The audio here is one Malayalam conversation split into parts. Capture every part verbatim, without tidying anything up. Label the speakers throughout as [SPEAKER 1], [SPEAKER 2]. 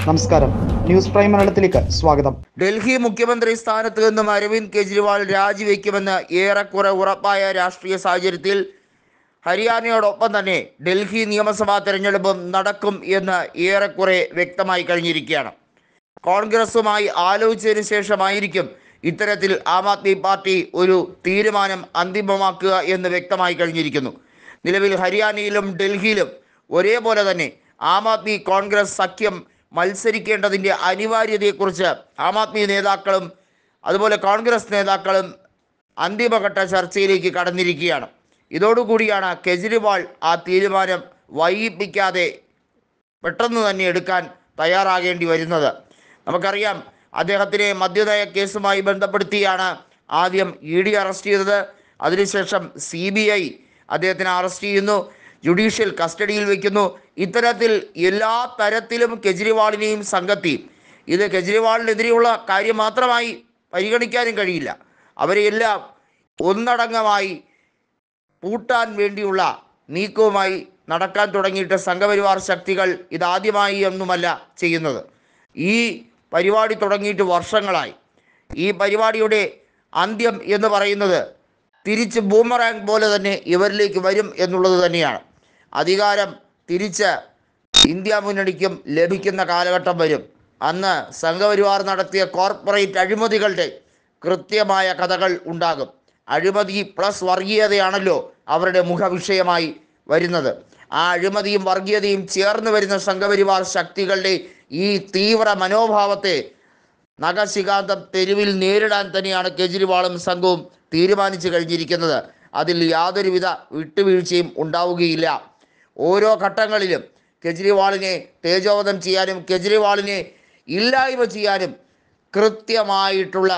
[SPEAKER 1] നമസ്കാരം, ന്യൂസ് പ്രൈം മലയാളത്തിലേക്ക് സ്വാഗതം.
[SPEAKER 2] ഡൽഹി മുഖ്യമന്ത്രി സ്ഥാനത്ത് നിന്നും അരവിന്ദ് കെജ്രിവാൾ രാജിവെക്കുമെന്ന് ഏറെക്കുറെ ഉറപ്പായ രാഷ്ട്രീയ സാഹചര്യത്തിൽ ഹരിയാനയോടൊപ്പം തന്നെ ഡൽഹി നിയമസഭാ തെരഞ്ഞെടുപ്പും നടക്കും എന്ന് ഏറെക്കുറെ വ്യക്തമായി കഴിഞ്ഞിരിക്കുകയാണ്. കോൺഗ്രസുമായി ആലോചിച്ചതിന് ശേഷമായിരിക്കും ഇത്തരത്തിൽ ആം ആദ്മി പാർട്ടി ഒരു തീരുമാനം അന്തിമമാക്കുക എന്ന് വ്യക്തമായി കഴിഞ്ഞിരിക്കുന്നു. നിലവിൽ ഹരിയാനയിലും ഡൽഹിയിലും ഒരേപോലെ തന്നെ ആം ആദ്മി കോൺഗ്രസ് സഖ്യം മത്സരിക്കേണ്ടതിൻ്റെ അനിവാര്യതയെക്കുറിച്ച് ആം ആദ്മി നേതാക്കളും അതുപോലെ കോൺഗ്രസ് നേതാക്കളും അന്തിമഘട്ട ചർച്ചയിലേക്ക് കടന്നിരിക്കുകയാണ്. ഇതോടുകൂടിയാണ് കെജ്രിവാൾ ആ തീരുമാനം വൈകിപ്പിക്കാതെ പെട്ടെന്ന് തന്നെ എടുക്കാൻ തയ്യാറാകേണ്ടി വരുന്നത്. നമുക്കറിയാം, അദ്ദേഹത്തിനെ മദ്യനയ കേസുമായി ബന്ധപ്പെടുത്തിയാണ് ആദ്യം ഇ ഡി അറസ്റ്റ് ചെയ്തത്. അതിനുശേഷം സി ബി ഐ അദ്ദേഹത്തിനെ അറസ്റ്റ് ചെയ്യുന്നു, ജുഡീഷ്യൽ കസ്റ്റഡിയിൽ വയ്ക്കുന്നു. ഇത്തരത്തിൽ എല്ലാ തരത്തിലും കെജ്രിവാളിനെയും സംഘത്തെയും ഇത് കെജ്രിവാളിനെതിരെയുള്ള കാര്യം മാത്രമായി പരിഗണിക്കാനും കഴിയില്ല. അവരെയെല്ലാം ഒന്നടങ്കമായി പൂട്ടാൻ വേണ്ടിയുള്ള നീക്കവുമായി നടക്കാൻ തുടങ്ങിയിട്ട് സംഘപരിവാർ ശക്തികൾ ഇതാദ്യമായി ഒന്നുമല്ല ചെയ്യുന്നത്. ഈ പരിപാടി തുടങ്ങിയിട്ട് വർഷങ്ങളായി. ഈ പരിപാടിയുടെ അന്ത്യം എന്ന് പറയുന്നത് തിരിച്ച് ബൂമറാങ് പോലെ തന്നെ ഇവരിലേക്ക് വരും എന്നുള്ളത് തന്നെയാണ്. അധികാരം തിരിച്ച് ഇന്ത്യ മുന്നണിക്കും ലഭിക്കുന്ന കാലഘട്ടം വരും. അന്ന് സംഘപരിവാർ നടത്തിയ കോർപ്പറേറ്റ് അഴിമതികളുടെ കൃത്യമായ കഥകൾ ഉണ്ടാകും. അഴിമതി പ്ലസ് വർഗീയതയാണല്ലോ അവരുടെ മുഖവിഷയമായി വരുന്നത്. ആ അഴിമതിയും വർഗീയതയും ചേർന്ന് വരുന്ന സംഘപരിവാർ ശക്തികളുടെ ഈ തീവ്ര മനോഭാവത്തെ നഖശികാന്തം തെരുവിൽ നേരിടാൻ തന്നെയാണ് കെജ്രിവാളും സംഘവും തീരുമാനിച്ചു കഴിഞ്ഞിരിക്കുന്നത്. അതിൽ യാതൊരുവിധ വിട്ടുവീഴ്ചയും ഉണ്ടാവുകയില്ല. ഓരോ ഘട്ടങ്ങളിലും കെജ്രിവാളിനെ തേജോവധം ചെയ്യാനും കെജ്രിവാളിനെ ഇല്ലായ്മ ചെയ്യാനും കൃത്യമായിട്ടുള്ള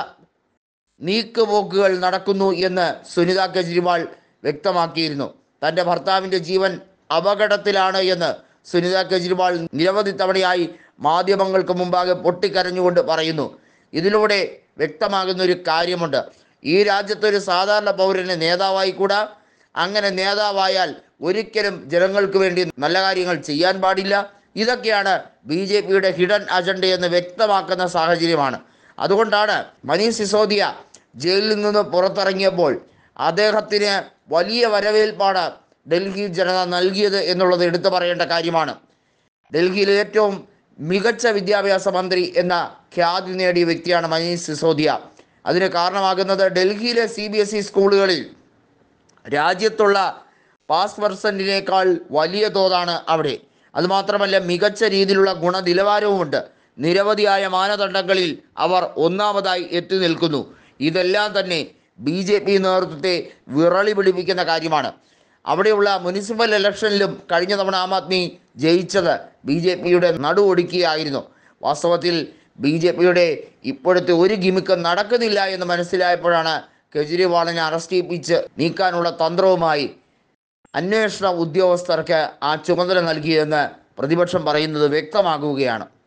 [SPEAKER 2] നീക്കുപോക്കുകൾ നടക്കുന്നു എന്ന് സുനിത കെജ്രിവാൾ വ്യക്തമാക്കിയിരുന്നു. തൻ്റെ ഭർത്താവിൻ്റെ ജീവൻ അപകടത്തിലാണ് എന്ന് സുനിത കെജ്രിവാൾ നിരവധി തവണയായി മാധ്യമങ്ങൾക്ക് മുമ്പാകെ പൊട്ടിക്കരഞ്ഞുകൊണ്ട് പറയുന്നു. ഇതിലൂടെ വ്യക്തമാകുന്ന ഒരു കാര്യമുണ്ട്. ഈ രാജ്യത്തൊരു സാധാരണ പൗരന് നേതാവായി കൂടാ. അങ്ങനെ നേതാവായാൽ ഒരിക്കലും ജനങ്ങൾക്ക് വേണ്ടി നല്ല കാര്യങ്ങൾ ചെയ്യാൻ പാടില്ല. ഇതൊക്കെയാണ് ബി ജെ പിയുടെ ഹിഡൻ അജണ്ടയെന്ന് വ്യക്തമാക്കുന്ന സാഹചര്യമാണ്. അതുകൊണ്ടാണ് മനീഷ് സിസോദിയ ജയിലിൽ നിന്ന് പുറത്തിറങ്ങിയപ്പോൾ അദ്ദേഹത്തിന് വലിയ വരവേൽപ്പാണ് ഡൽഹി ജനത നൽകിയത് എന്നുള്ളത് എടുത്തു പറയേണ്ട കാര്യമാണ്. ഡൽഹിയിലെ ഏറ്റവും മികച്ച വിദ്യാഭ്യാസ മന്ത്രി എന്ന ഖ്യാതി നേടിയ വ്യക്തിയാണ് മനീഷ് സിസോദിയ. അതിന് കാരണമാകുന്നത് ഡൽഹിയിലെ സി ബി എസ് ഇ സ്കൂളുകളിൽ രാജ്യത്തുള്ള പാസ് പെർസെൻറ്റിനേക്കാൾ വലിയ തോതാണ് അവിടെ. അതുമാത്രമല്ല, മികച്ച രീതിയിലുള്ള ഗുണനിലവാരവുമുണ്ട്. നിരവധിയായ മാനദണ്ഡങ്ങളിൽ അവർ ഒന്നാമതായി എത്തി നിൽക്കുന്നു. ഇതെല്ലാം തന്നെ ബി ജെ പി നേതൃത്വത്തെ വിറളി പിടിപ്പിക്കുന്ന കാര്യമാണ്. അവിടെയുള്ള മുനിസിപ്പൽ ഇലക്ഷനിലും കഴിഞ്ഞ തവണ ആം ആദ്മി ജയിച്ചത് ബി ജെ പിയുടെ നടു ഒടുക്കിയായിരുന്നു. വാസ്തവത്തിൽ ബി ജെ പിയുടെ ഇപ്പോഴത്തെ ഒരു ഗിമിക്കും നടക്കുന്നില്ല എന്ന് മനസ്സിലായപ്പോഴാണ് കെജ്രിവാളിനെ അറസ്റ്റ് ചെയ്യിപ്പിച്ച് നീക്കാനുള്ള തന്ത്രവുമായി അന്വേഷണ ഉദ്യോഗസ്ഥർക്ക് ആ ചുമതല നൽകിയെന്ന് പ്രതിപക്ഷം പറയുന്നത് വ്യക്തമാകുകയാണ്.